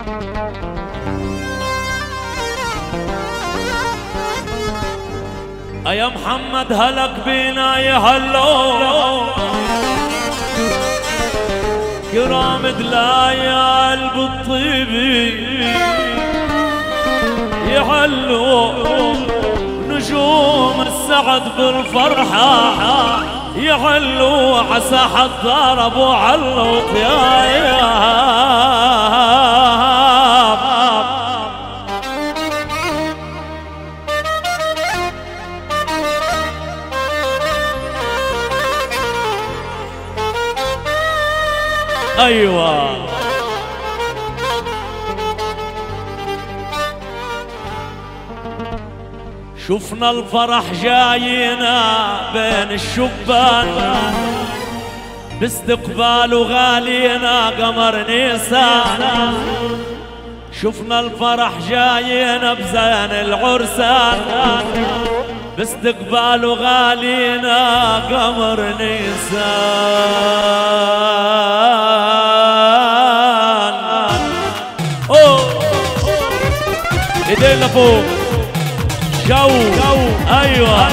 يا محمد هلك بينا يهلو كرام دلايا بالطيبي يحلو نجوم السعد بالفرحة يحلو عسى حضار ابو علوط يا ايوه شفنا الفرح جاينا بين الشبان باستقبال غالينا قمر نيسان شفنا الفرح جاينا بزين العرسان باستقبال غالينا قمر نيسان ايدينا فوق جو ايوه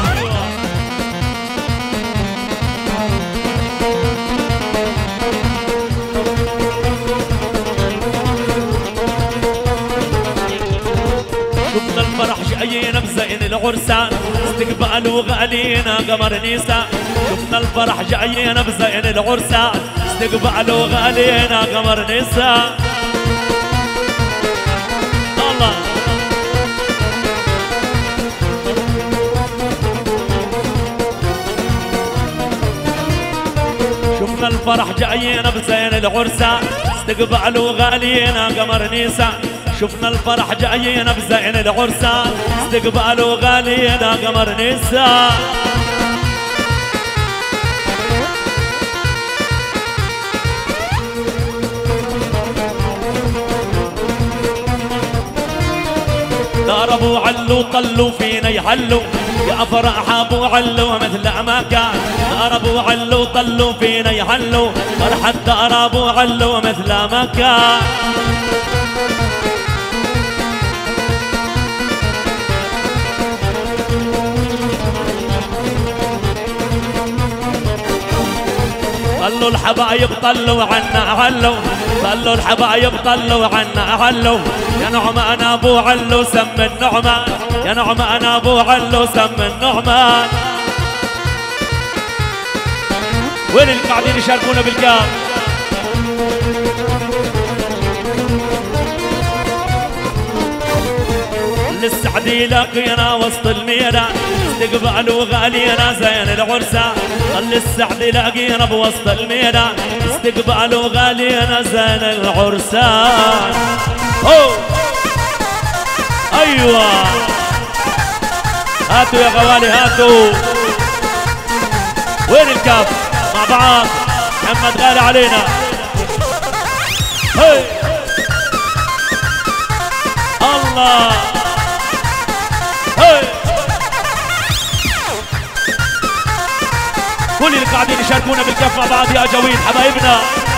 شفنا الفرح جايين بزين العرسان استقبال غالينا قمر نيسان شفنا الفرح جايين بزين العرسان استقبال غالينا قمر نيسان الله شفنا الفرح جايين بزين العرسان استقبالوا غالينا قمر نيسان شفنا الفرح جايين بزين العرسان استقبالوا غالينا قمر نيسان ضربوا علوا طلوا فينا يحلوا يا فرح ابو علو مثل ما كان ضربوا علوا طلوا فينا يحلوا فرحة ضربوا علو مثل ما كان طلوا الحبايب طلوا عنا علو طلوا الحبايب طلوا عنا علو يا نعمان ابو علو سم النعمان يا نعمان ابو علو سم النعمان وين اللي قاعدين يشاركونا بالكام للسعدي لقينا وسط الميدان استقبالوا غالينا زين العرسان للسعدي لقينا بوسط الميدان استقبالوا غالينا زين العرسان ايوه هاتوا يا غوالي هاتوا وين الكاف مع بعض محمد غالي علينا هي الله هي كل اللي قاعدين يشاركونا بالكف مع بعض يا جويد حبايبنا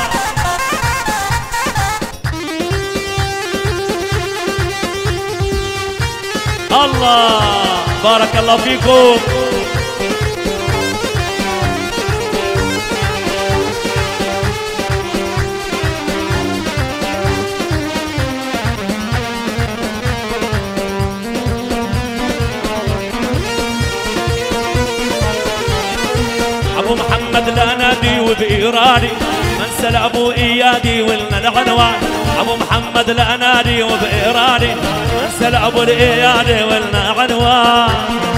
الله بارك الله فيكم ابو محمد لا نادي وبإيراني منسل ابو ايادي ولنا العنوان ابو محمد لا نادي وبإيراني منسل ابو الايادي ولنا عنوان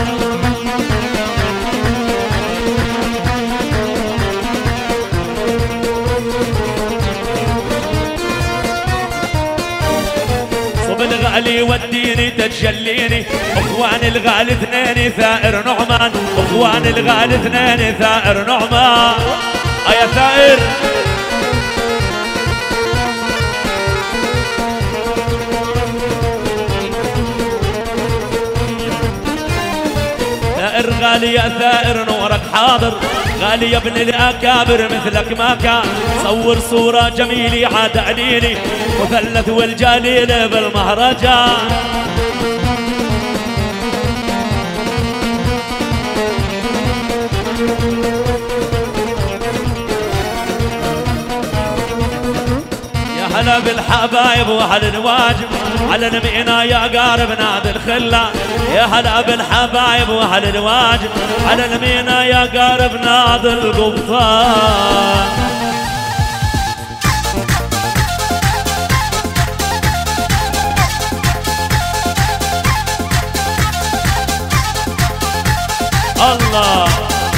صب الغالي وديني تتجليني اخوان الغالي اثنين ثائر نعمان اخوان الغالي اثنين ثائر نعمان يا ثائر ثائر غالي يا ثائر نورك حاضر غالي يا ابن الأكابر مثلك ما كان صور صورة جميلة عاد عنيني مثلث والجليل بالمهرجان هلا بالحبايب وعلى الواجب على المئنا يا قارب نادي الخلا يا هلا بالحبايب وعلى الواجب على المئنا يا قارب نادي القبطان الله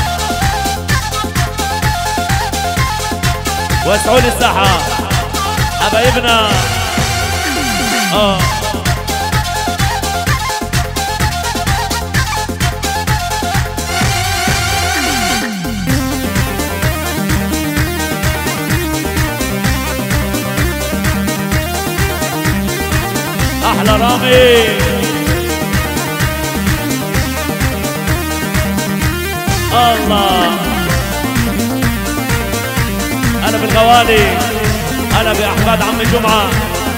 واسعوا لي الساحه حبايبنا احلى رامي الله انا بالغوالي أنا بأحفاد عمي جمعة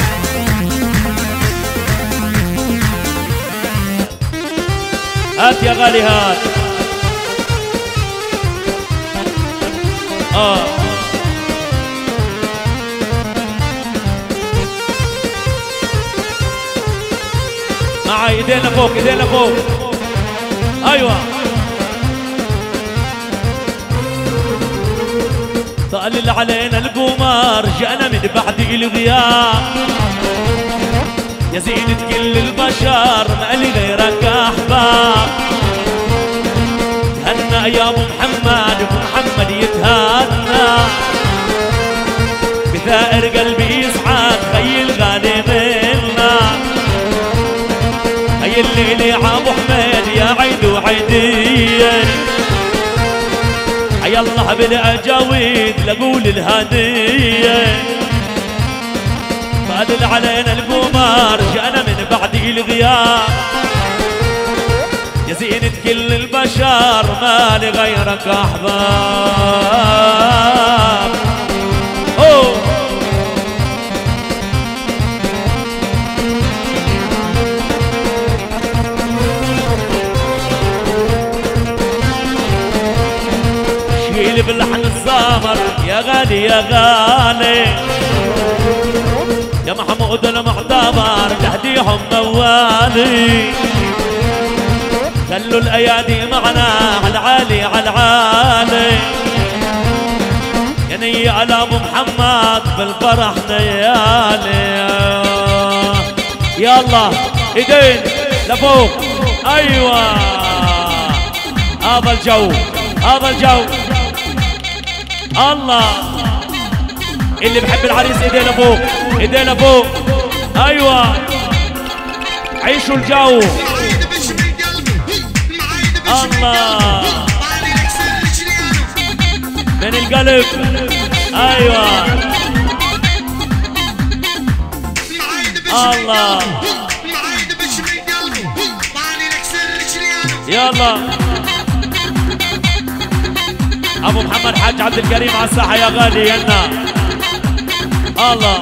هات يا غالي هات معي ايدينا فوق ايدينا فوق ايوه طالل علينا القمر جانا من بعد الغياب يا زينة كل البشر ما لي غيرك احباب تهنى يا ابو محمد ومحمد يتهنى بثائر قلبي يسعد خي الغالي منا هي الليلة ابو حميد يا عيد وعيدين يالله بالاجاويد لقول الهديه فادل علينا القمر جانا من بعد الغياب يا زينة كل البشر ما لي غيرك احباب باللحن الزامر يا غالي يا غالي يا محمود المعتبر تهديهم موالي خلوا الايادي معنا على العالي على العالي يا نية على ابو محمد بالفرح نيالي يلا ايدين لفوق ايوه هذا الجو هذا الجو الله اللي بحب العريس ايدينا فوق ايدينا فوق ايوه عيشوا الجو الله من القلب ايوه الله يلا ابو محمد حاج عبد الكريم على الساحه يا غالي ينا الله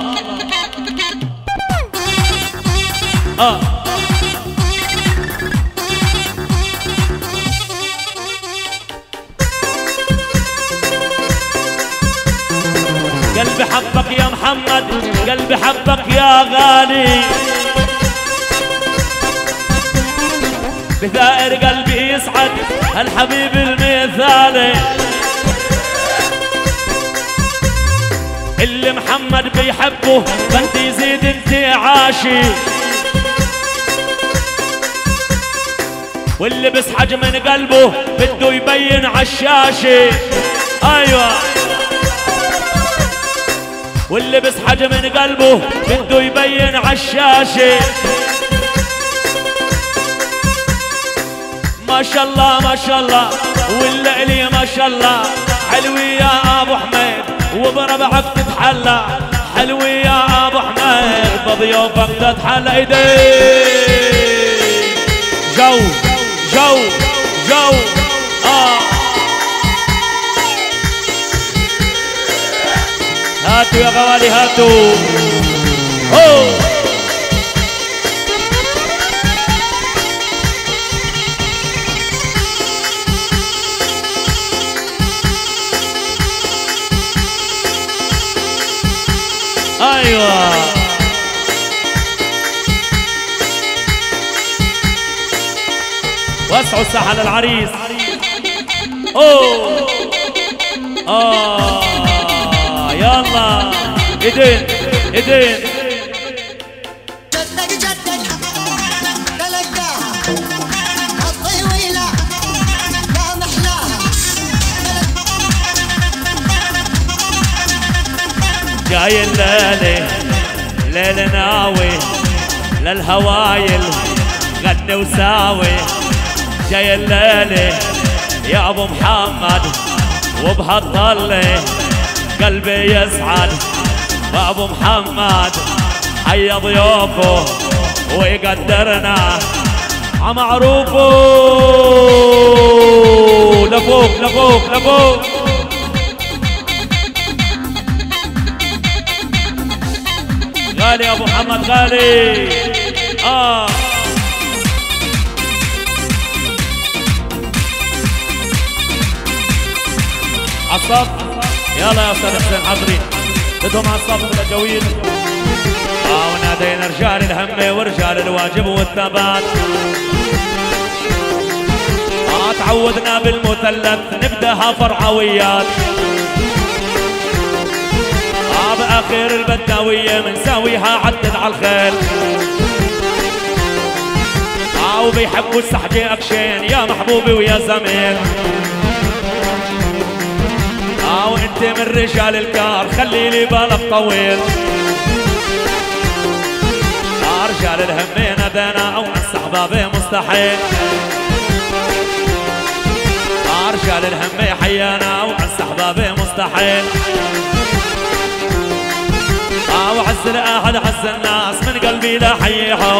قلبي حبك يا محمد قلبي حبك يا غالي بثائر قلبي يسعد الحبيب المثالي اللي محمد بيحبه بنت يزيد انتعاشي واللي بيسحج من قلبه بده يبين عالشاشة ايوه واللي بيسحج من قلبه بده يبين عالشاشة ما شاء الله ما شاء الله والليلي ما شاء الله حلوي يا ابو حميد وبربعك تتحلى حلوي يا ابو حميد بضيوفك تتحلى ايديك جو جو جو هاتوا يا غوالي هاتوا. هو ايوه وسعوا الساحه للعريس. اوه يلا ايدين ايدين. جدك جدك تلقاها الطويلة لا محلاها. جاي الليلة ليل ناوي للهوايل غني وساوي. جاي الليلة يا ابو محمد وبهالطلة قلبي يسعد. ابو محمد حي ضيوفه ويقدرنا عمعروفه. لفوق لفوق لفوق. غالي ابو محمد غالي. عالصف يلا يا استاذ حسين حاضرين بدهم عالصف بالاجاويل. ونادينا رجال الهمه ورجال الواجب والثبات. تعودنا بالمثلث نبداها فرعويات. باخر البداويه منساويها عدد على الخيل. وبيحبوا السحجه اكشين يا محبوبي ويا زميل. وانت من رجال الكار خلي لي بالك طويل. رجال الهمه نادينا او ننسى احبابي مستحيل. رجال الهمه حيانا او ننسى احبابي مستحيل. وعز الاهل عز الناس من قلبي لا حييهم.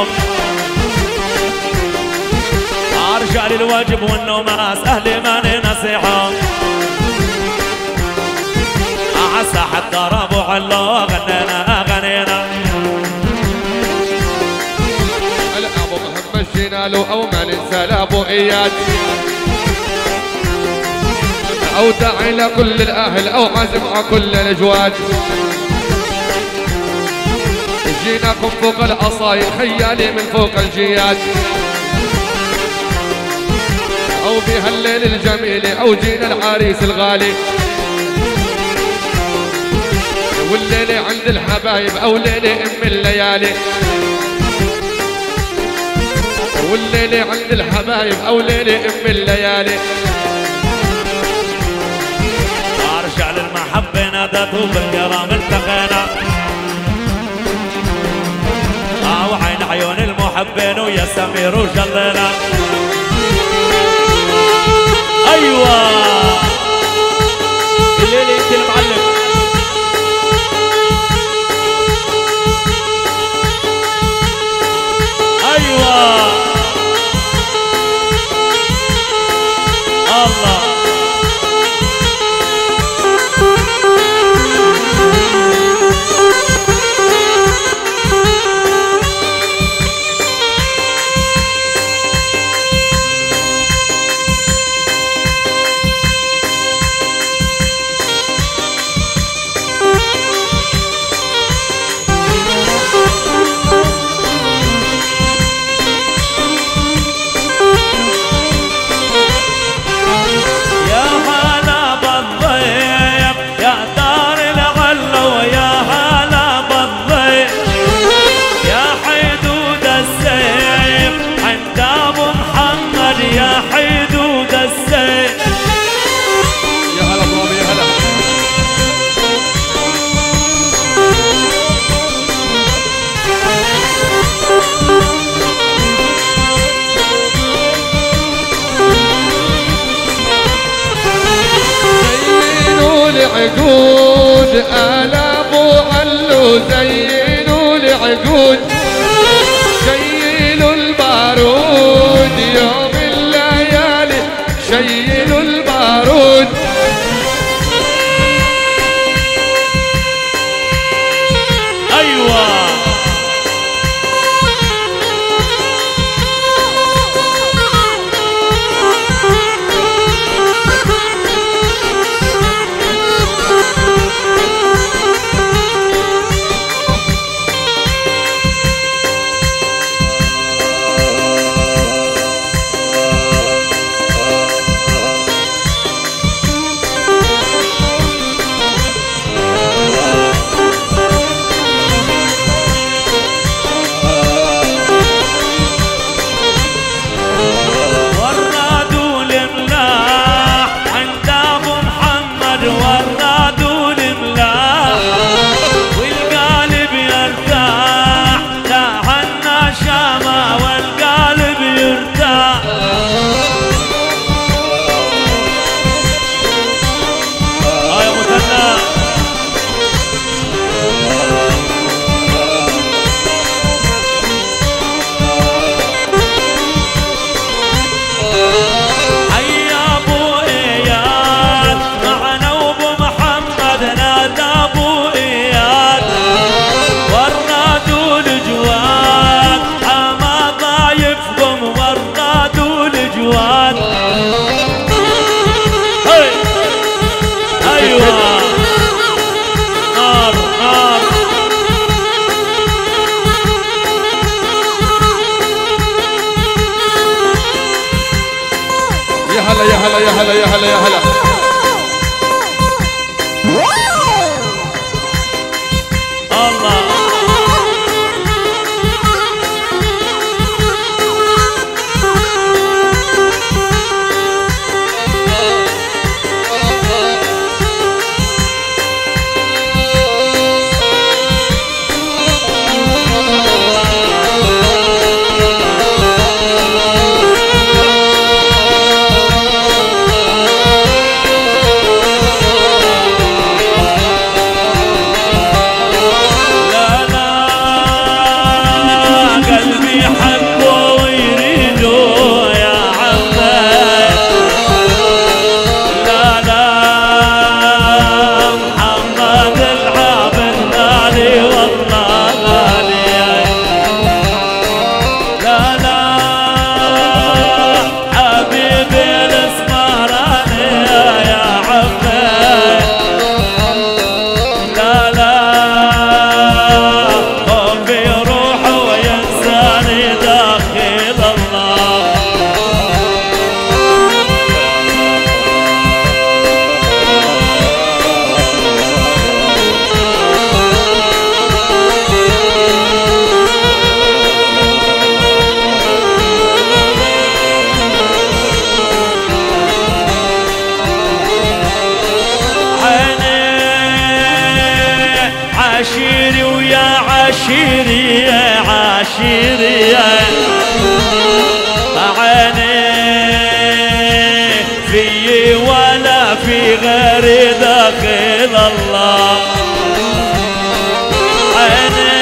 رجال الواجب والنوماس اهلي ماني نصيحهم. عساحة ضرب وعلو غنينا اغانينا. هلا ابو محمد جينا له او ما ننسى لابو اياد. او داعي لكل الاهل او عازم على كل الاجواد. جيناكم فوق الاصايل خيالي من فوق الجياد. او بهالليل الجميل او جينا العريس الغالي. والليلة عند الحبايب او ليلة ام الليالي. والليلة عند الحبايب او ليلة ام الليالي. ارجع للمحبة نادته بالكرام التقينا. وعين عيون المحبين ويا سمير وجلينا. ايوه الليلة انت المعلم. ايوه الله عقود آلاف وعلو زينوا العقود. شيلوا البارود يوم الليالي شيلوا البارود. يا هلا يا هلا يا هلا. الله عشيري ويا عشيري يا عشيري يا عيني في ولا في غيري داخل الله عيني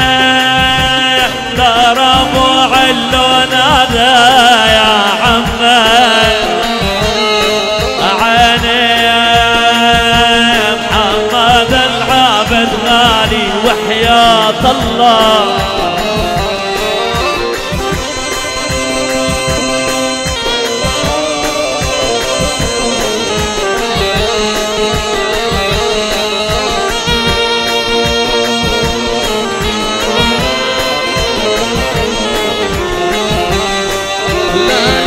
ضربوا علون هذا يا عمي غالي وحياة الله لا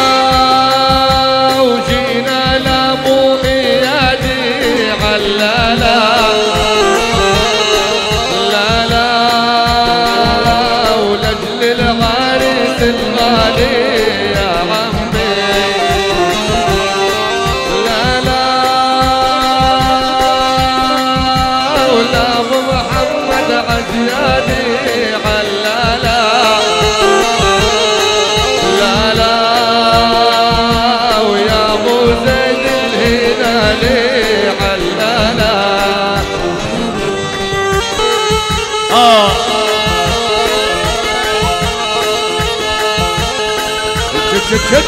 لا وجينا لابو ايادي علالا شد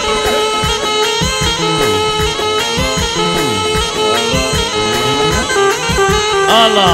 الله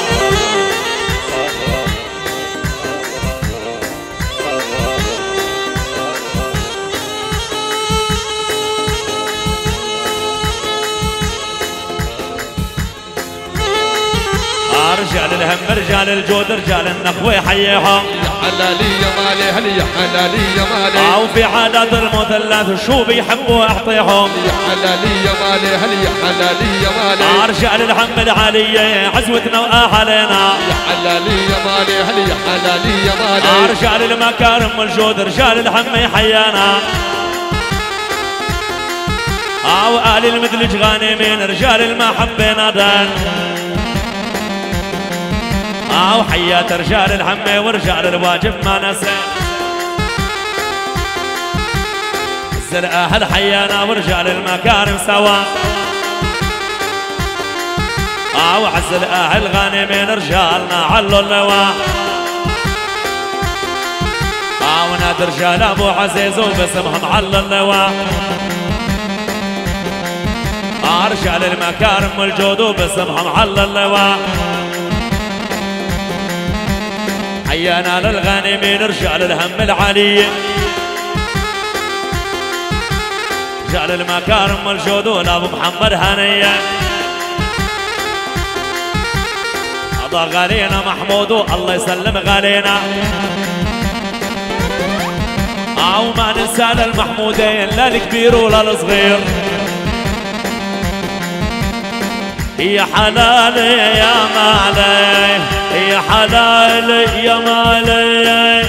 رجال الهم رجال الجود رجال النخوة حيهم يا حلالي يا مالي هل يا حلالي يا مالي او في عادات المثلث شو بيحبوا اعطيهم يا حلالي يا مالي هل يا حلالي يا مالي رجال الهم العالية عزوتنا واهلنا يا حلالي يا مالي هل يا حلالي يا مالي رجال المكارم والجود رجال الهم يحيانا او آل المدلج غانمين رجال المحبة نادان او حيات رجال الحمة ورجال الواجب ما نسى زل اهل حيانا ورجال المكارم سوا او عزل اهل غانمين رجالنا علو اللواء او نادي رجال ابو عزيز وباسمهم علو اللواء رجال المكارم والجود وباسمهم علو اللواء حيانا للغانمين رجال الهم العالية رجال المكارم والجود ولابو محمد هنية هذا غالينا محمود الله يسلم غالينا او ما ننسى للمحمودين لا الكبير ولا الصغير يا حلالي يا مالي يا حلالي يا مالي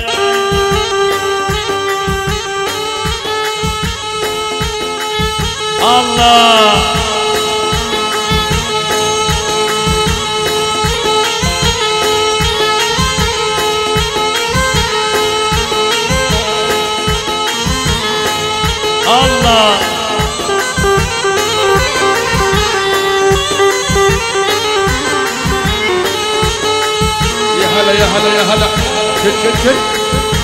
الله الله يا هلا يا هلا يا هلا شد شد شد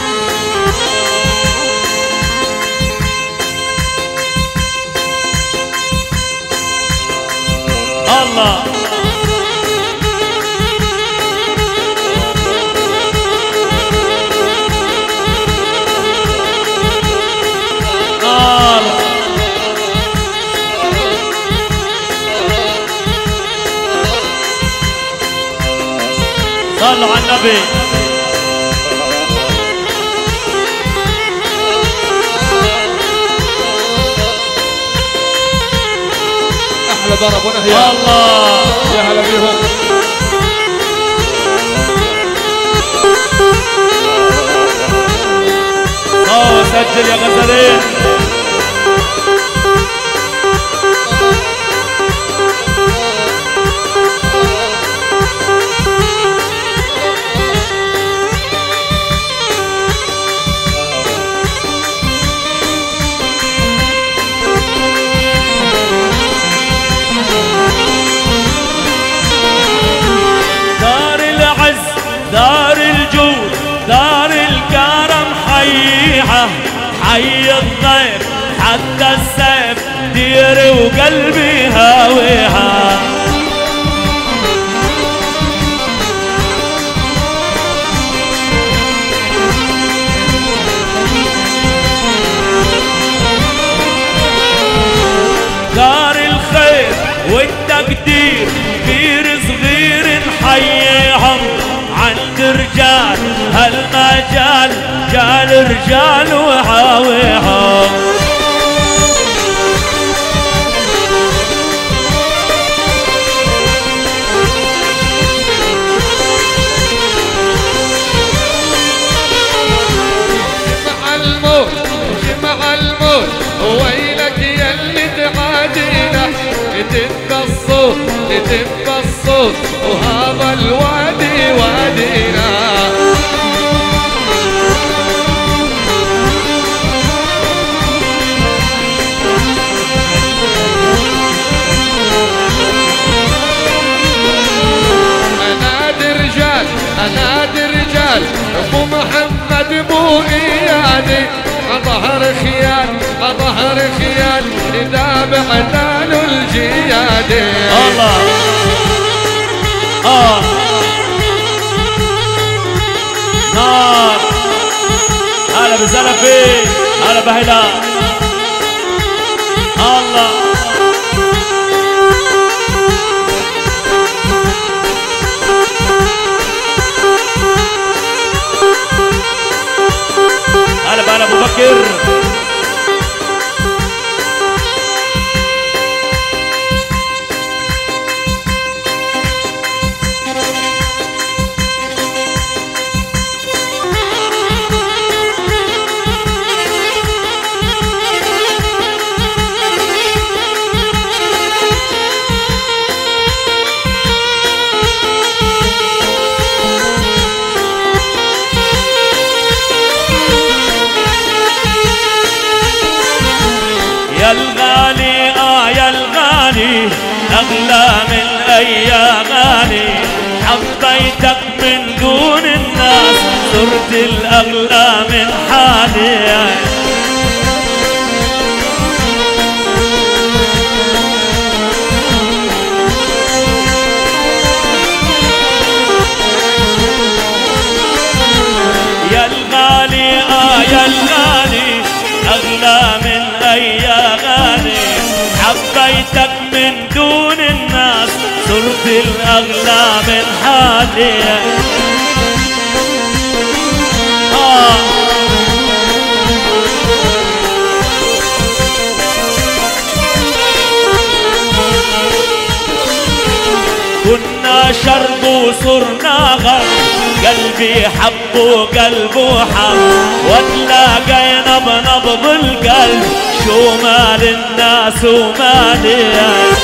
الله صلوا على النبي احلى ضرب ونهي الله يا هلا بيهم سجل يا غزالين دار الجود دار الكرم حيها حي الضيف حتى السيف ديري وقلبي هاويها دار الخير والتقدير كبير صغير نحييهم عند رجال هالمجال جال رجال وحاويهم جمع الموت جمع الموت ويلك يلي تعادينا تبقى الصوت تبقى الصوت وهذا الوادي وادينا أنادي رجال أبو محمد مو إيادي ظهر خيال ظهر خيال إذا بعنا له الجيادي الله نار هلا بزلفي هلا بهلا الله هلا بهلا ابو بكر يا الغالي يا الغالي أغلى من أي أغاني حبيتك من دون الناس صرت الأغلى من حالي يا الغالي يا الغالي أغلى من أي أغاني حبيتك من دون الناس صرت الأغلى من حالي وصرنا قلبي حب وقلبه حب، وتلاقينا بنبض القلب، شو مال الناس ومالي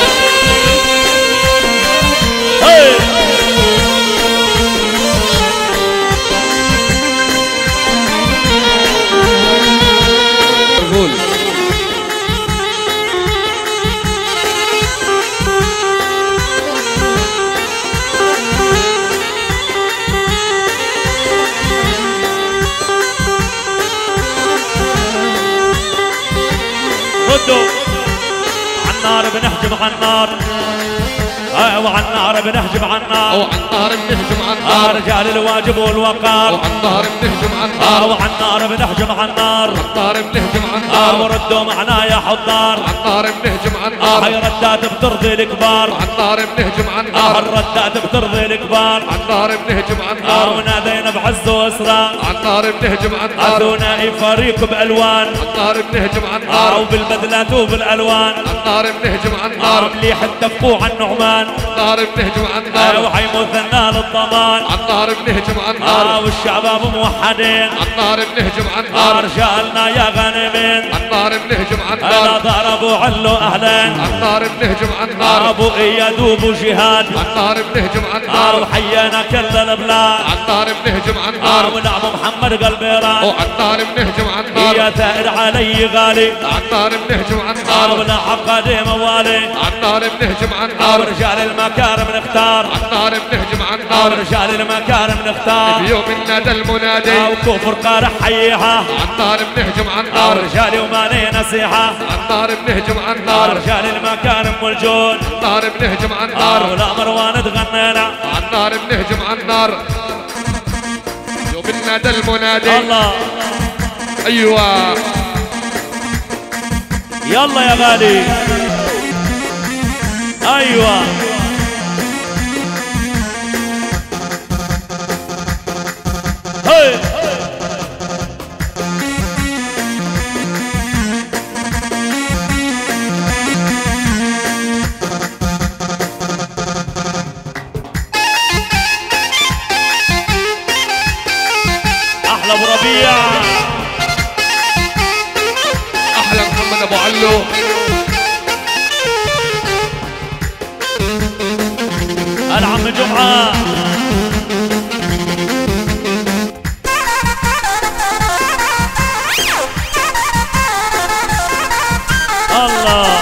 ردوا عالنار بنهجم عالنار، وعالنار بنهجم عالنار، وعالنار بنهجم عالنار، رجال الواجب والوقار، وعالنار بنهجم عالنار، وعالنار بنهجم عالنار، وعالنار بنهجم عالنار، وردوا معنا يا حضار، وعالنار بنهجم عالنار، هاي ردات بترضي الكبار، وعالنار بنهجم عالنار، الردات بترضي الكبار، وعالنار بنهجم عالنار، ونادينا بعز واسرار، وعالنار بنهجم عالنار، ثنائي فريق بالوان، وعالنار بنهجم عالنار، وبالبدلات وبالالوان، وعالنار بنهجم عالنار، مليح اتفقوا عن النعمان، وعالنار بنهجم عالنار، وحي مثنى للضمان، وعالنار بنهجم عالنار، والشباب موحدين، وعالنار بنهجم عالنار، رجالنا يا غانمين، وعالنار بنهجم عالنار، ضربوا علو اهلين، وعالنار بنهجم عالنار، ابو اياد وابو جهاد، وعالنار بنهجم عالنار، وحيينا كل البلاد، وعالنار بنهجم عالنار، ونعم محمد قلبيران، وعالنار بنهجم عالنار، يا ثائر علي غالي، وعالنار بنهجم عالنار، ولا عقدي موالي، وعالنار بنهجم عالنار، ورجال المكارم نختار، وعالنار بنهجم عالنار، ورجال المكارم نختار، بيوم الندى المنادي، وكفر قارح حييها، وعالنار بنهجم عالنار، رجالي ومالي نصيحة، وعالنار بنهجم عالنار، رجال المكارم والجود، وعالنار بنهجم عالنار، ولا مروان تغنينا، وعالنار بنهجم عالنار، بيوم الندى المنادي، الله ايوه يلا يا غالي، ايوه هي احلى ابو ربيع، احلى محمد ابو علو، العم جمعه، الله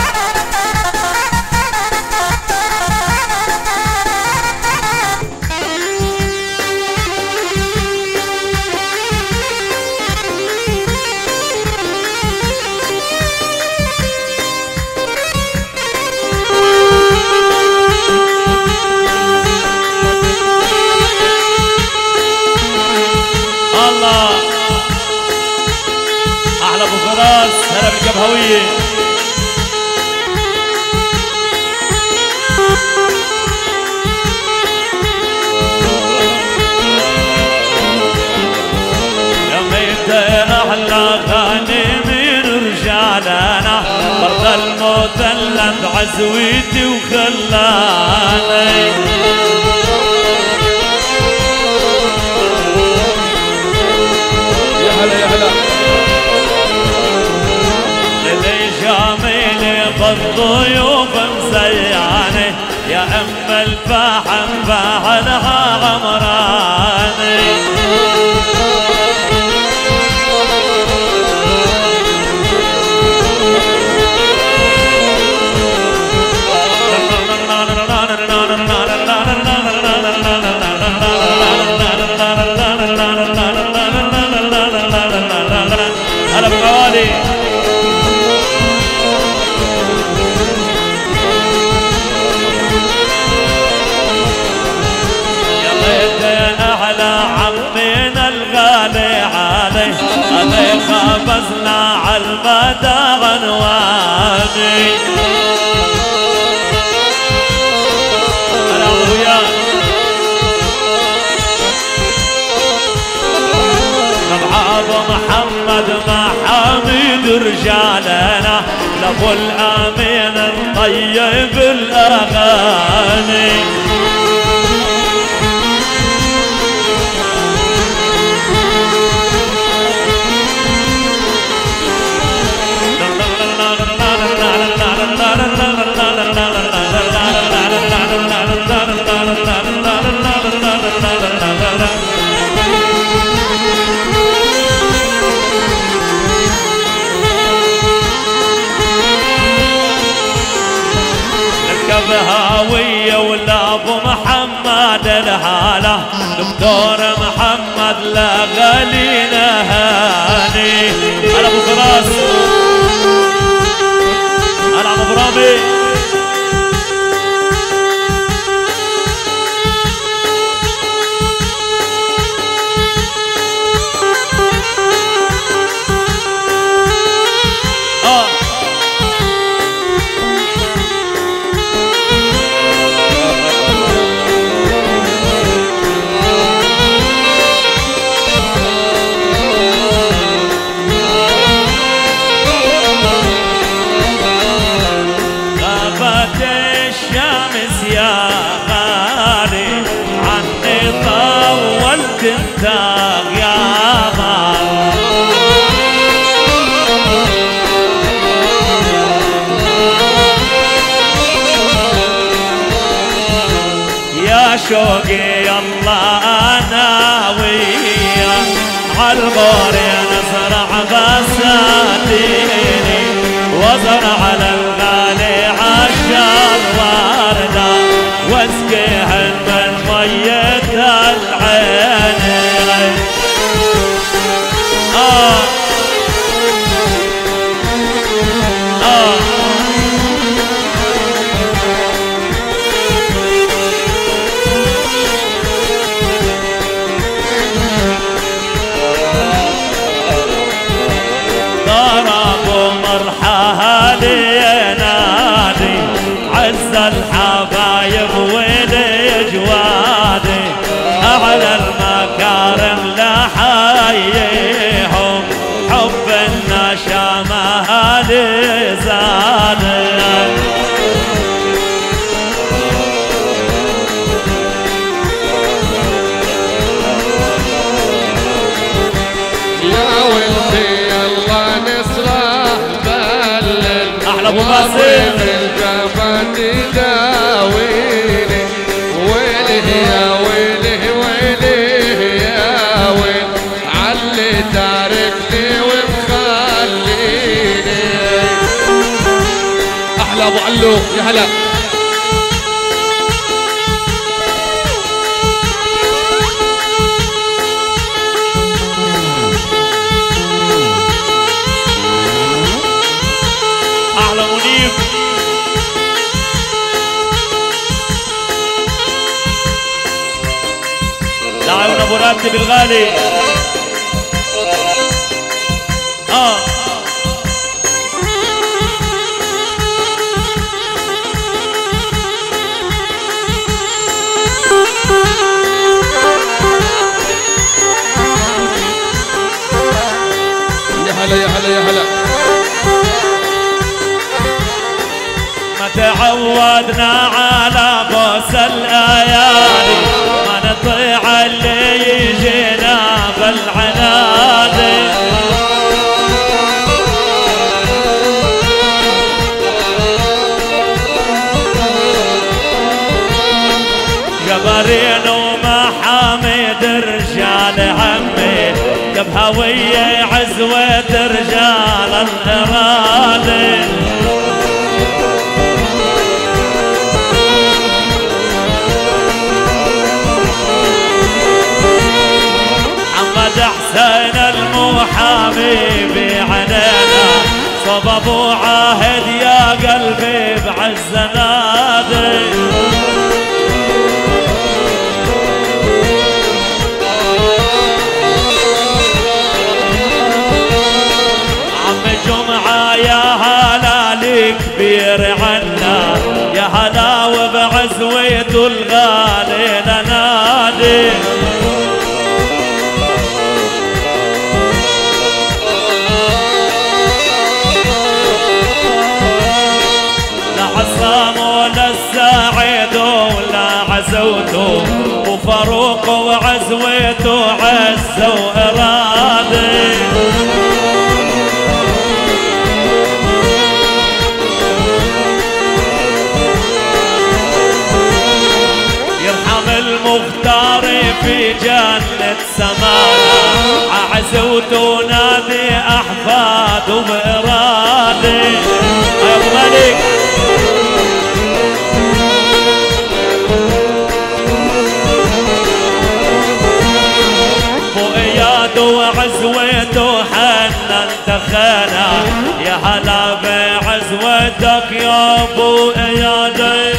الله احلى ابو فراس، هلا بالجبهويه، يا ميت احلى غانمين رجالنا، برد الموت اللي بعزويتي وخلاني، يا هلا يا هلا، اللي جاميني بالضيوف مزياني، يا ام الفحم فاعلها غمراني، هلا بالغوالي، يا بيت احلى عمينا الغالي علي، علي خبزنا عالمدى عنواني، هلا وياك ابو محمد محامد رجالنا، لابو الامين الطيب الاغاني، محمد لا غالينا هاني. هلا ابو فراس، هلا ابو برامي. شوقي يلا انا وياك عالغور نزرع بساتيني وازرع للغالي عشر ورده واسقيهن من مية العين. الحبايب والاجوادي اعلى المكارم لحييهم حب النشامه لزاده. يا ولدي يلا نسرح بلل احلى ابو باسم تداويني ويله يا ويله ويله يا ويل علي تاركني ومخليني. احلى ابو علو يا هلا. احلى منيب. لعيون ابو راتب الغالي. يا هلا يا هلا يا هلا. ما تعودنا على بوس الايادي ما نطيع اللي يجينا بالعنادي. جبرين ومحامد رجال عمي بهوية عزوة رجال الإرادة. محمد حسين المحامي بعنينا صوب ابو عاهد يا قلبي بعز نادي. يا هلا كبير عنا يا هلا وبعزوة الغالي لنادي. لعصام ولا السعيد ولا عزوته وفاروق وعزوته عز وإرادي. المختار في جنة سمانا عزوت ونادي أحفاد وبإرادي. يا أبو مالك أبو الخينا يا هلا بعزوتك يا ابو ايادي.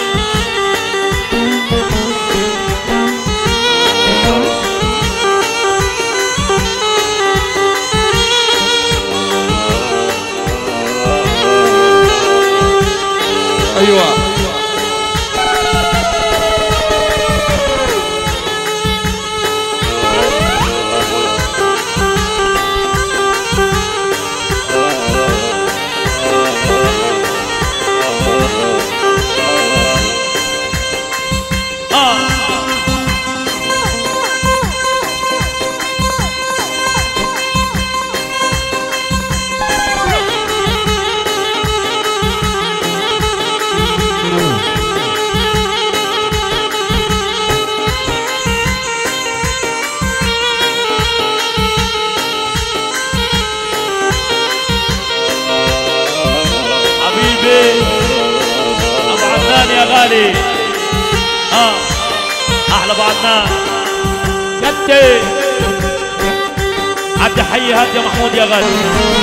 ايوه يا غالي. احلى ابو عدنان جدي عبد حي هات يا محمود يا غالي.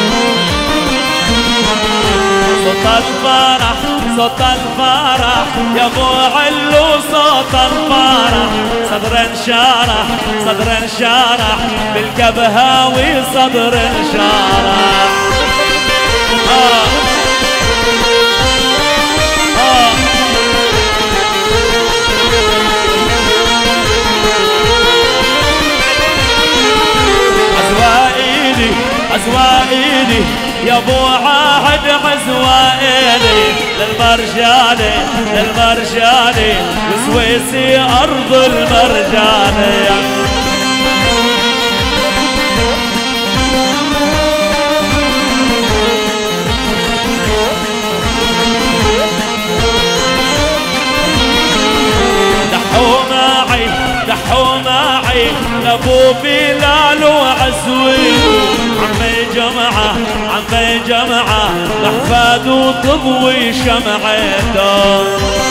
صوت الفرح صوت الفرح يا ابو علو صوت الفرح. صدر انشرح صدر انشرح بالكبهاوي صدر انشرح. عزوائيلي يا ابو عهد عزوائيلي للمرجاني للمرجاني وسويسي ارض المرجاني. دحوا معي لابو بلال وعزويل عمي جمعه عمي جمعه احفاد وطبوي شمعته.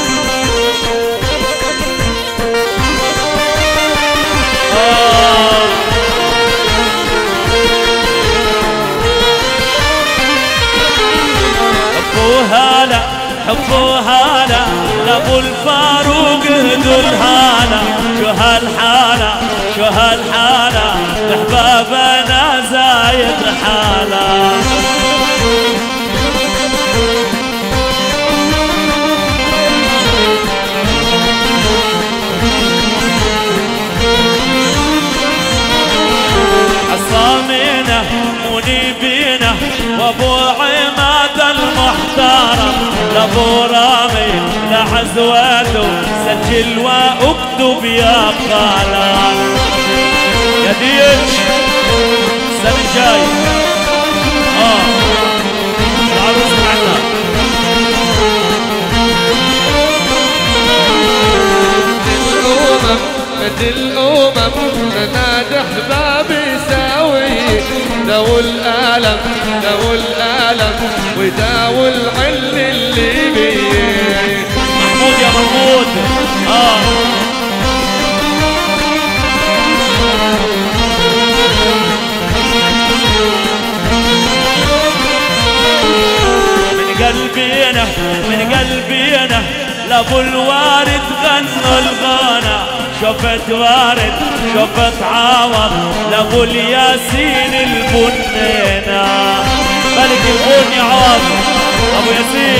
حبوا هلا حبوا هلا لابو الفاروق اهدوا الهلا. شو هالحالة شو هالحالة احبابنا زايد حالة. عصامينا منيبينا وابو عماد المحترم لابو رامي لعزواته سجل واكتب يا خاله. يا ديش السنة الجاي العروس معنا. الأمم ننادي أحبابي ساوي داو الألم داو الألم وداو العل اللي بيه. محمود يا محمود من قلبينا من قلبينا لابو الوارد غنوا الغنى. شفت وارد شفت عوض لابو الياسين البنينة. ملك البن يا عوض ابو ياسين.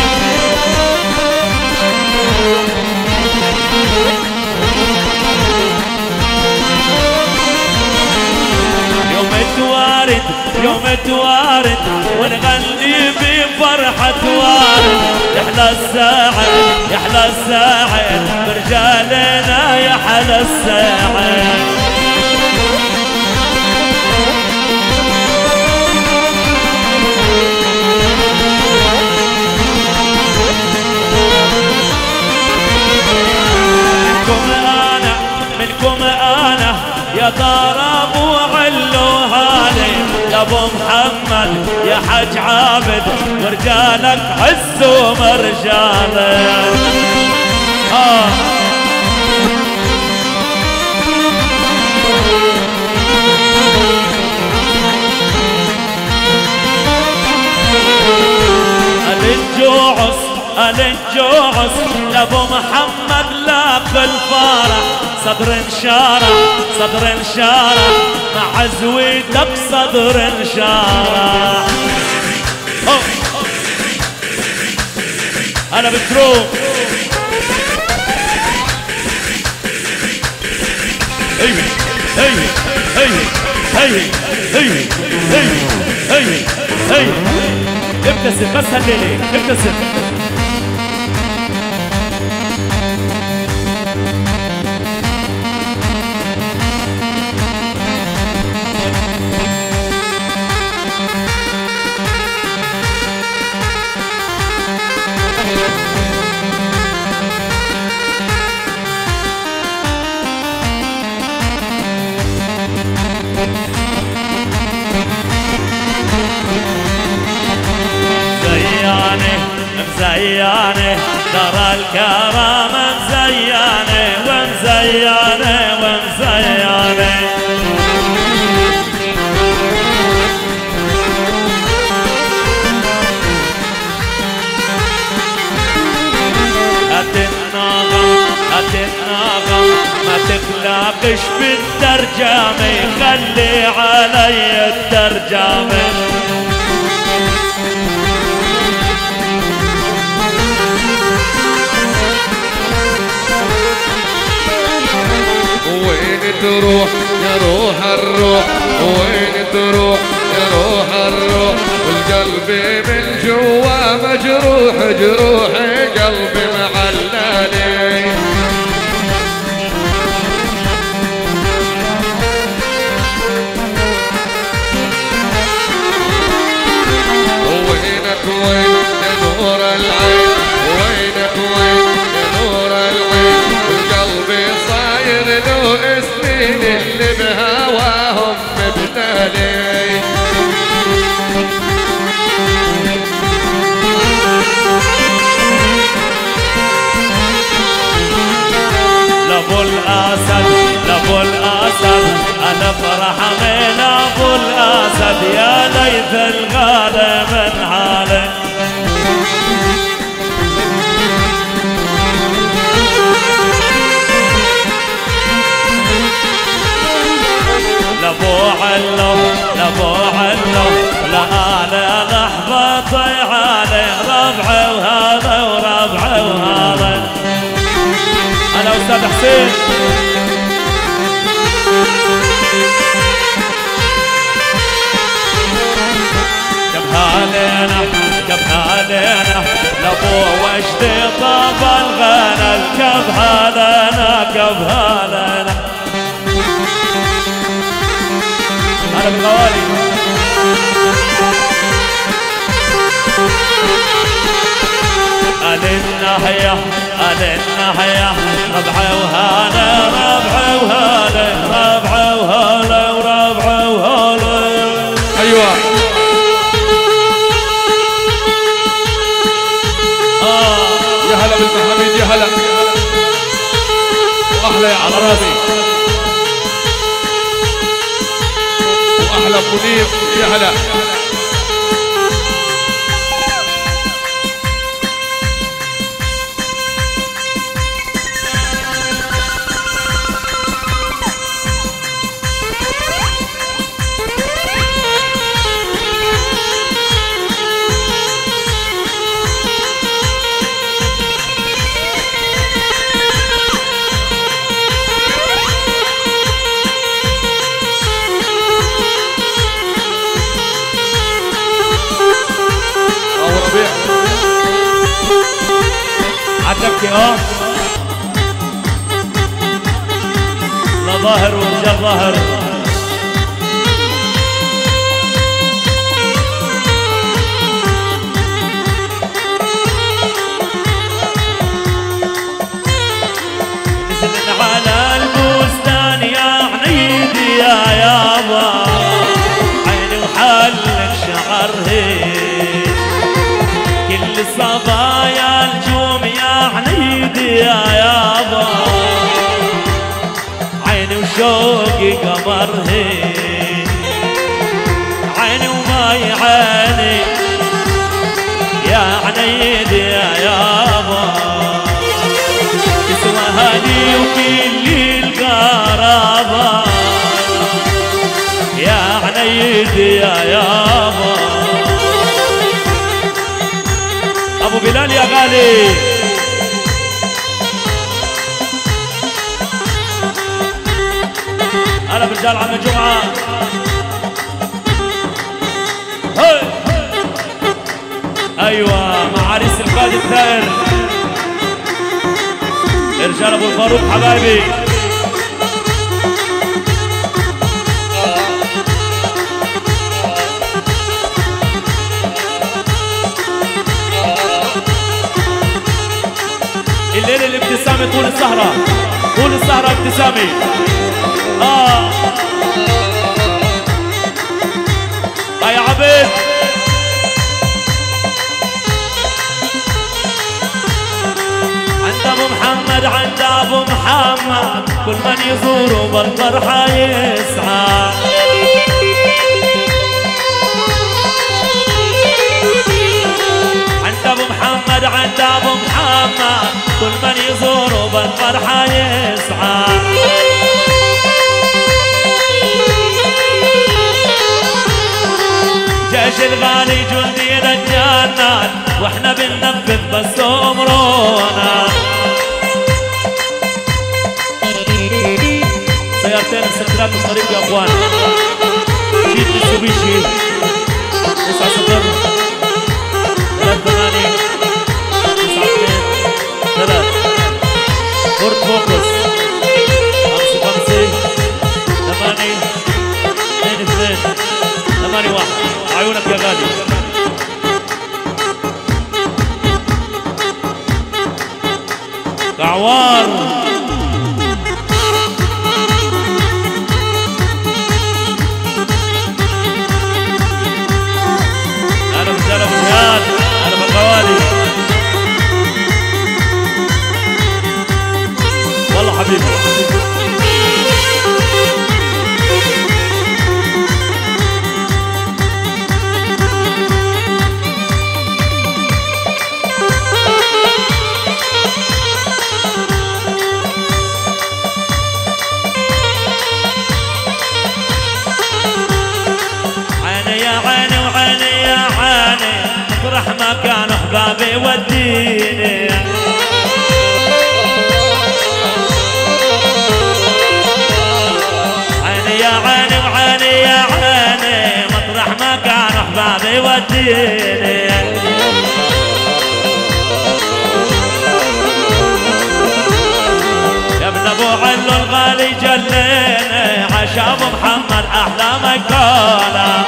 يوم توارد يوم توارد ونغني بفرحة وارد. يحلى الساعد يحلى الساعد برجالنا يحلى الساعد. منكم انا يا دار ابو علو هاني يا ابو محمد يا حج عابد ورجالك عز ومرجالك. الجوعس لابو محمد لا بالفرح صدر انشارح صدر انشارح مع زويتك صدر انشارح. هلا بتروح هي هي هي هي هي هي هي هي ابتسم بس هالليلة ابتسم. مزيانه ترى الكرام مزيانه ومزيانه ومزيانه. هتتناغم ما تخلاقش بالترجمه خلي علي الترجمه. وين تروح يا روح الروح وين تروح يا روح الروح والقلب من جوا مجروح جروح قلبي معلاني. وينك وين يا نور العين وينك وين يا نور العين والقلب صاير له سنين اللي بهواهم مبتلي. لابو الاسد لابو الاسد انا فرح من ابو الاسد يا ليث الغالي من حالي. لابو علو لابو علو لا انا لحظه علي ربعي وهذا وربعي وهذا. انا استاذ حسين كبها علينا كبها علينا لابو وجدي طاب الغنى كبها لنا كبها لنا. أنا بالغوالي الناحية الناحية ربعي وهلا ربعي وهلا ربعي وهلا وربعي وهلا. أيوة يا هلا بالمحاميد يا هلا وأحلى يا عربي وأحلى منير يا هلا. عجبك لا ظاهر ورجال ظاهر. نزلنا على البستان يا عنيدي يا يابا عيني وحلك شعرهي كل الصبايا الجوم يا عنيدي يا يابا عيني وشوقي قمرهي عيني وماي عيني يا عنيدي يا يابا سيدي يا يابا. ابو بلال يا غالي. هلا برجال عم جمعه. هي ايوه مع عريس القائد الثائر رجال ابو الفاروق حبايبي. الليله الابتسامه طول السهره، طول السهره ابتسامه. يا عبيد عند ابو محمد، عند ابو محمد كل من يزوره بالفرحه يسعى. عند ابو محمد، عند ابو محمد كل من يزوره بالفرحه يسعى. جيش الغالي جندينا الجنات واحنا بننفذ بس امرنا. سيارتين السكرات الطريق يا اخوان. شيل ميتسوبيشي 9 0 3 8 9 2 3 فورد فوكس 5 5 8 2 2 8 1. عيونك يا غالي. كعوار انا رجال ابو جهاد، انا بالغوالي والله حبيبي. ما كان احبابي وديني. عيني يا عيني وعيني يا عيني مطرح ما كان احبابي وديني. يا ابن ابو علو الغالي جليني عاش ابو محمد احلامك كولا.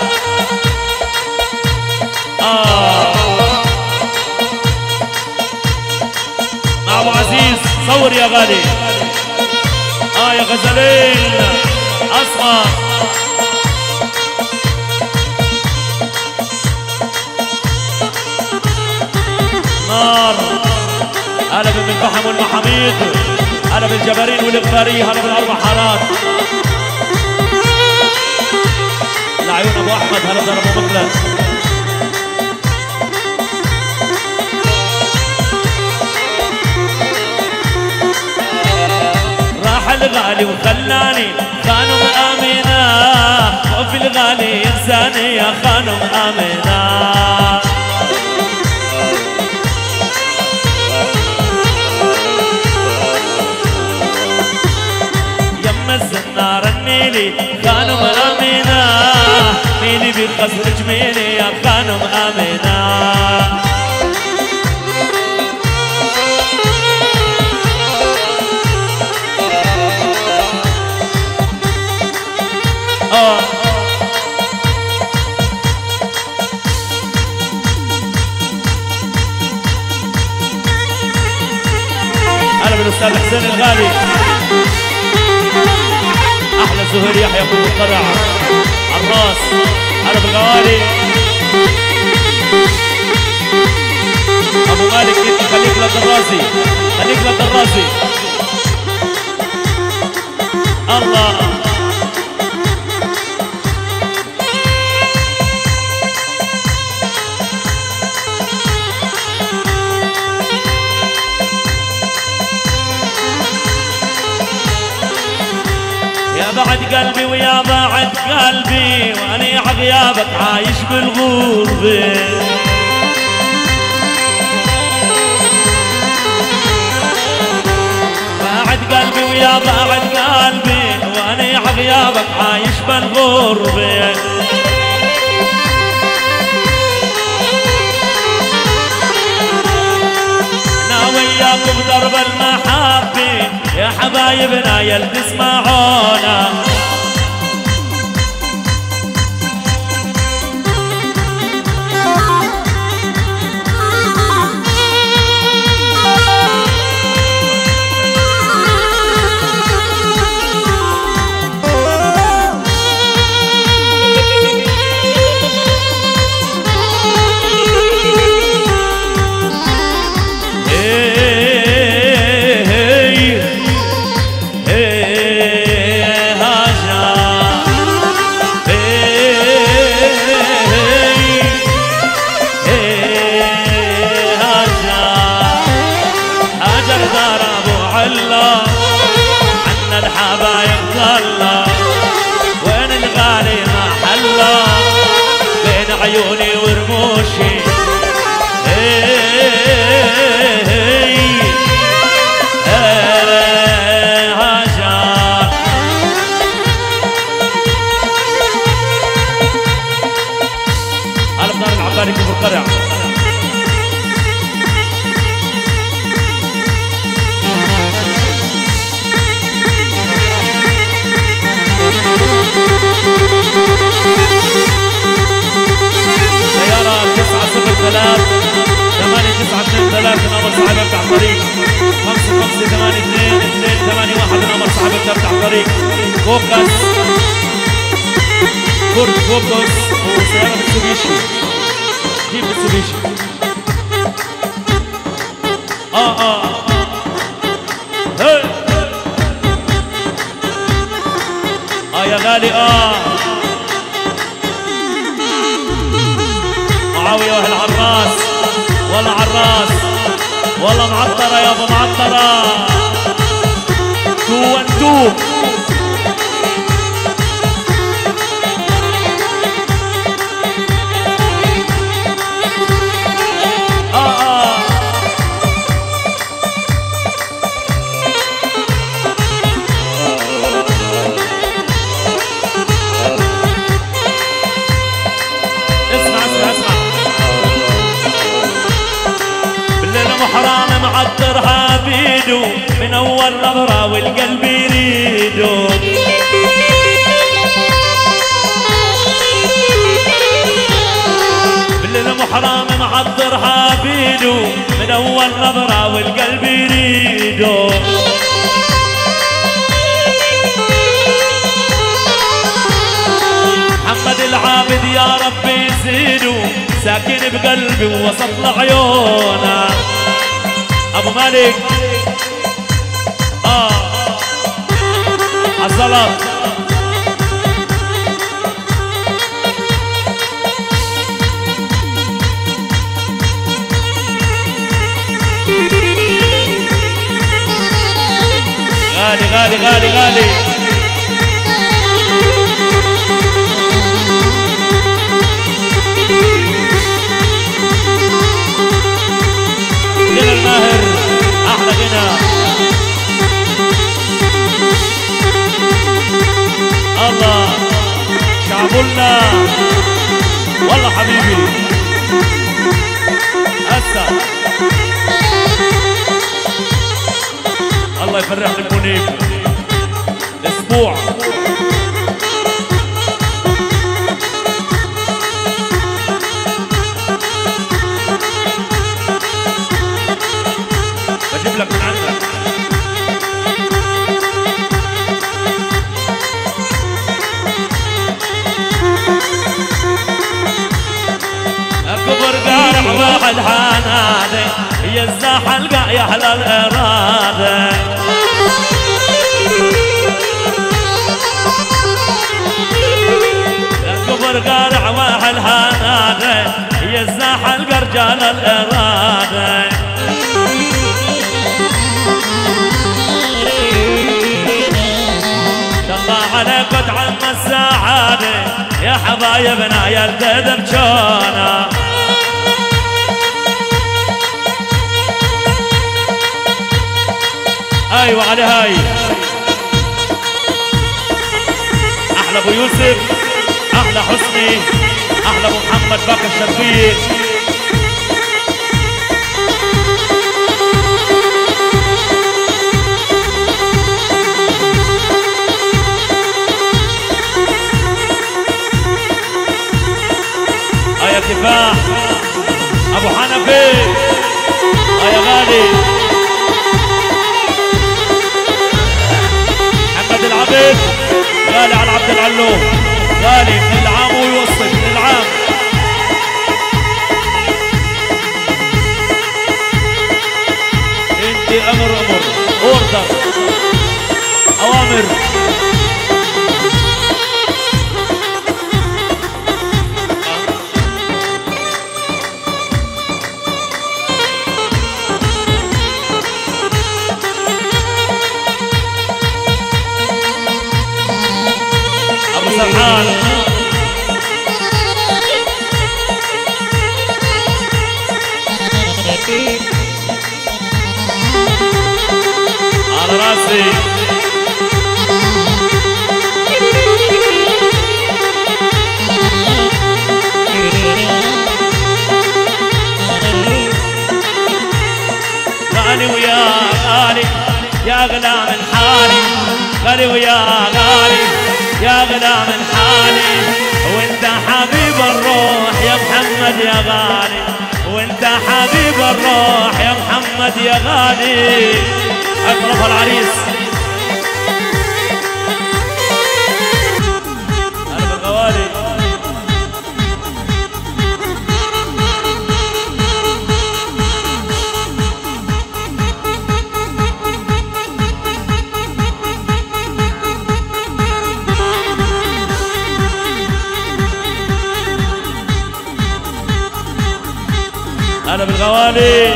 مع ابو عزيز صور يا غالي. يا غزلين اصغر. نار. هلا بالفحم والمحاميد، هلا بالجبارين والاغفاريه، هلا بالاربع حارات. لعيون ابو احمد، هلا ضربوا مقلب. الغالي وخلاني خانم آمنة، وفي الغالي إنساني يا خانم آمنة. يم الزنار النيلي خانم آمنة، ميلي بالقصر جميلي يا خانم آمنة. هلا بالاستاذ حسين الغالي، احلى زهير يحيى ابو القرع الراس. هلا بالغوالي ابو مالك، انت خليك للدراسي، خليك للدراسي. الله بعد قلبي ويا بعد قلبي واني عغيابك عايش بالغربة. باعد قلبي ويا باعد قلبي واني عغيابك عايش بالغربة. انا وياكم درب المحبة يا حبايبنا يلي تسمعونا. عيوني ورموشي هاجر هلا بدار العباري كيف القرع. ثلاث 8-9-2-3 نمر صاحب افتح طريق 5-5-8-2-2-8-1 نمر صاحب افتح طريق فوكس فورد فوكس وسيارة متسوبيشي جيب متسوبيشي هي يا غالي معاوية واهل عراس والله عراس والله معطرة يابا معطرة 212 حرام معطرها بيدو من اول نظرة والقلب يريدو. بالليل حرام معطرها بيدو من اول نظرة والقلب يريدو. محمد العابد يا ربي يزيدو ساكن بقلبي ووسط لعيونه. ابو مالك عالصلاة غالي غالي غالي غالي غنى الماهر احلى غنى. الله شعبولنا والله حبيبي هسه الله يفرح لك منيب الاسبوع. بجيب لك من عندك كبر قارع واحد حنادي هي الزاحة القا يا احلى الإرادة. كبر قارع واحد حنادي هي الزاحة القا رجال الإرادة. الله عليك وتعم السعادة حبايبنا يا الدبجانة. ايوه على هاي احلى ابو يوسف، احلى حسني، احلى ابو محمد باقي الشرقية. يا كفاح ابو حنفي يا غالي، محمد العبيد غالي على عبد العلوم، غالي من العام ويوصل من العام. انت امر اوردر اوامر. سرحان على راسي. غالي ويا غالي يا غلا من حالي، غالي ويا غالي يا غلا من حالي، وانت حبيب الروح يا محمد يا غالي، وانت حبيب الروح يا محمد يا غالي. اقرب العريس انا بالغوالي. أنا بالغوالي.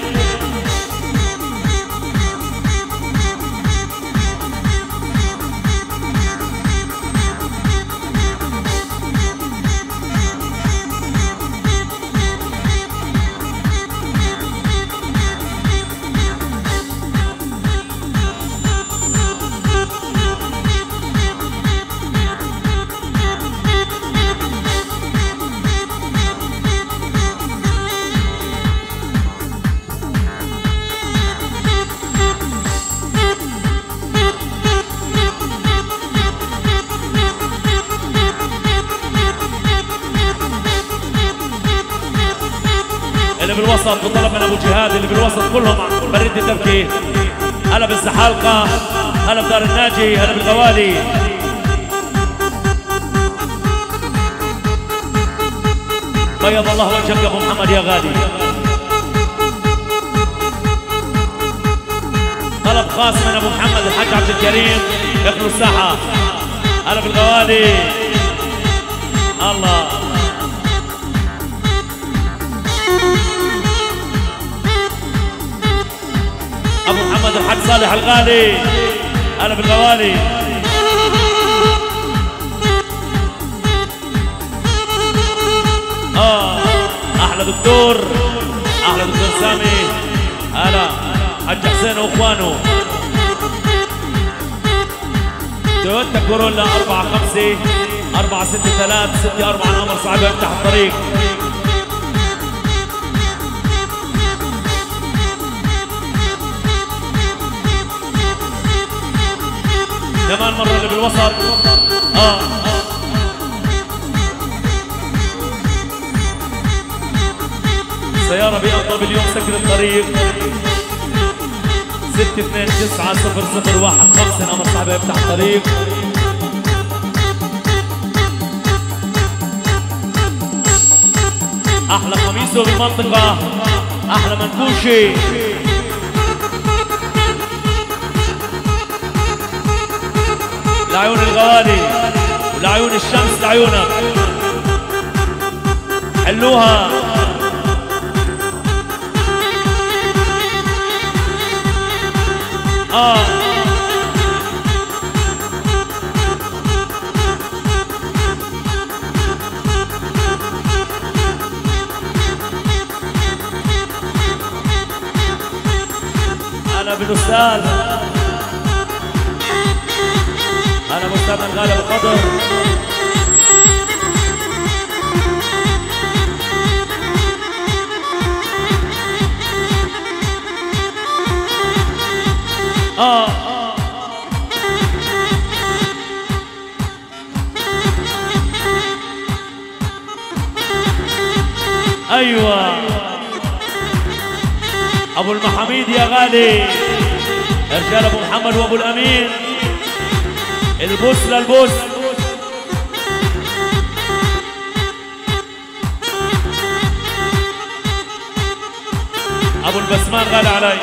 اللي بالوسط بطلب من ابو جهاد، اللي بالوسط كلهم برد التبكي. هلا بالزحالقه، هلا بدار الناجي، هلا بالغوالي. بيض الله وجهك يا ابو محمد يا غالي. طلب خاص من ابو محمد الحاج عبد الكريم يخلو الساحه. هلا بالغوالي. الله ابو محمد الحاج صالح الغالي. هلا بالغوالي. احلى دكتور، احلى دكتور سامي. هلا حاج حسين واخوانه. تويوتا كورولا 4-5 4-6-3 6-4 الامر صعب يفتح الطريق. كمان مرة اللي بالوسط. سيارة BMW سكر الطريق 6290015 الأمر صاحبها يفتح الطريق. أحلى قميصه بالمنطقة، أحلى منكوشي. لعيون الغوالي ولعيون الشمس لعيونك، حلوها. الاستاذ انا مستمع غالي ابو خضر. ايوه ابو المحاميد يا غالي، رجال ابو محمد وابو الامين، البوس للبوس. ابو البسمان غالي علي.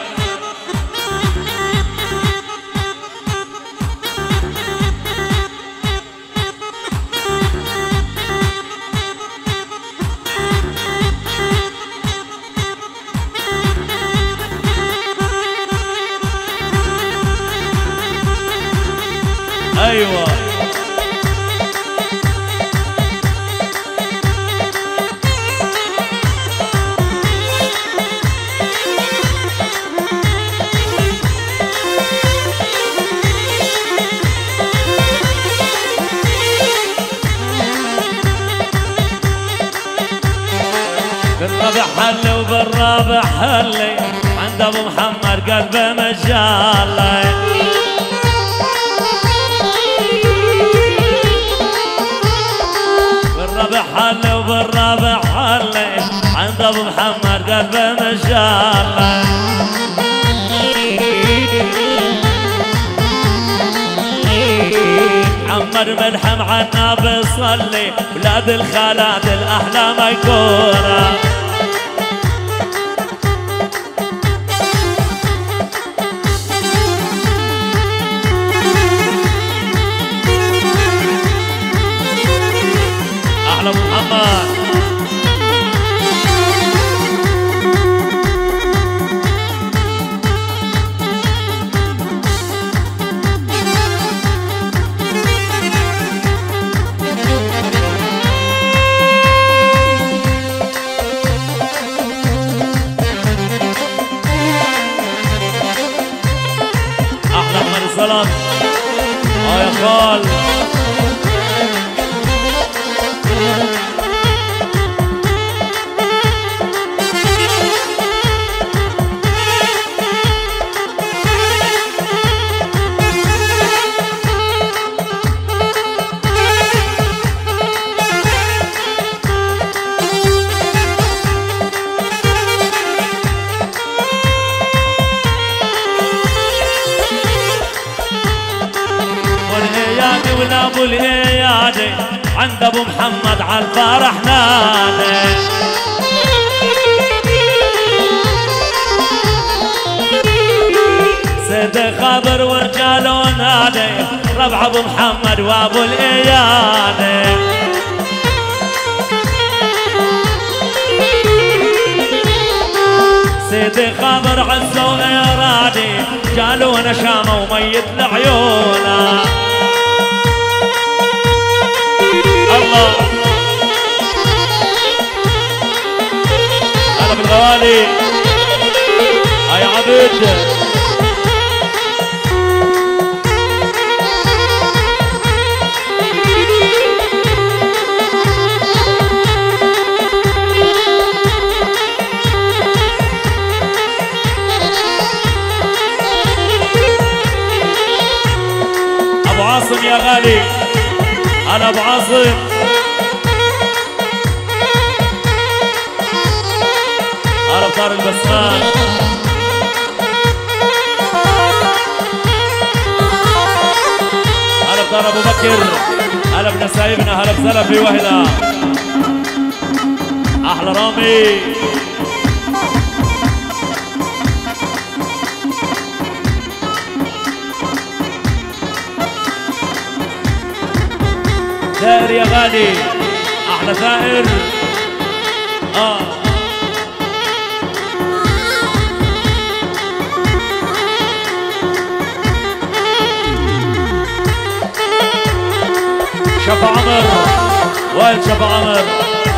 ايوه بالرابع حلي وبالرابع حلي عند ابو محمد قلبه مجالي. بالرابع حلي وبالرابع حلي عند ابو محمد قلبه مجالي. محمد ملحم عنا بيصلي بلاد الخالات الاحلى ميكونه. احلى محمد الصلاة يا خال. ولا ابو الايادي عند ابو محمد على الفرح نادي. سيدي خابر ورجاله نادي ربع ابو محمد وابو الايادي. سيدي خابر عزه وإرادي جالوا نشامه وميت لعيونه. الله هلا بالغوالي يا عبد. ابو عاصم يا غالي، هلا ابو عاصم. هلا بطار البسمان. هلا بطار ابو بكر. هلا بنسايبنا. هلا بزلفي وهلا. احلى رامي. ثائر يا غالي، احلى ثائر. شفا عمر، وين شفا عمر؟